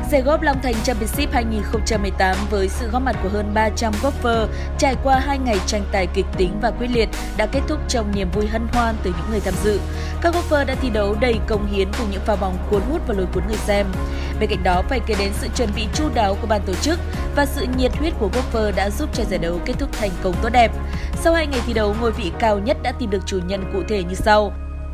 Giải góp Long Thành Championship 2018 với sự góp mặt của hơn 300 golfer trải qua 2 ngày tranh tài kịch tính và quyết liệt đã kết thúc trong niềm vui hân hoan từ những người tham dự. Các golfer đã thi đấu đầy cống hiến cùng những pha bóng cuốn hút và lôi cuốn người xem. Bên cạnh đó phải kể đến sự chuẩn bị chu đáo của ban tổ chức và sự nhiệt huyết của golfer đã giúp cho giải đấu kết thúc thành công tốt đẹp. Sau 2 ngày thi đấu, ngôi vị cao nhất đã tìm được chủ nhân cụ thể như sau.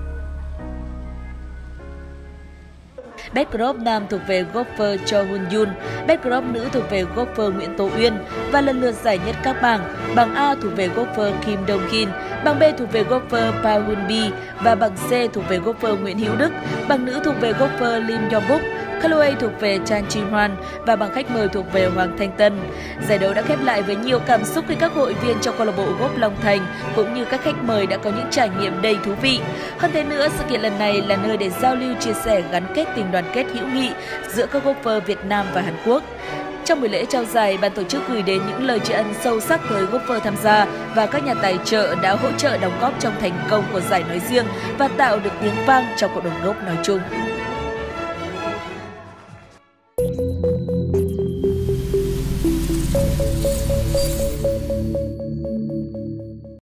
Best Crop nam thuộc về golfer Cho Hun Yun, Best Crop nữ thuộc về golfer Nguyễn Tố Uyên và lần lượt giải nhất các bảng. Bảng A thuộc về golfer Kim Dong Kin, bảng B thuộc về golfer Pa Hun Bi và bảng C thuộc về golfer Nguyễn Hữu Đức, bảng nữ thuộc về golfer Lim Yong Buk, Callaway thuộc về Chan Chi Hoan và bảng khách mời thuộc về Hoàng Thanh Tân. Giải đấu đã khép lại với nhiều cảm xúc khi các hội viên trong câu lạc bộ golf Long Thành cũng như các khách mời đã có những trải nghiệm đầy thú vị. Hơn thế nữa, sự kiện lần này là nơi để giao lưu, chia sẻ, gắn kết tình đoàn kết hữu nghị giữa các golfer Việt Nam và Hàn Quốc. Trong buổi lễ trao giải, ban tổ chức gửi đến những lời tri ân sâu sắc tới golfer tham gia và các nhà tài trợ đã hỗ trợ đóng góp trong thành công của giải nói riêng và tạo được tiếng vang trong cộng đồng golf nói chung.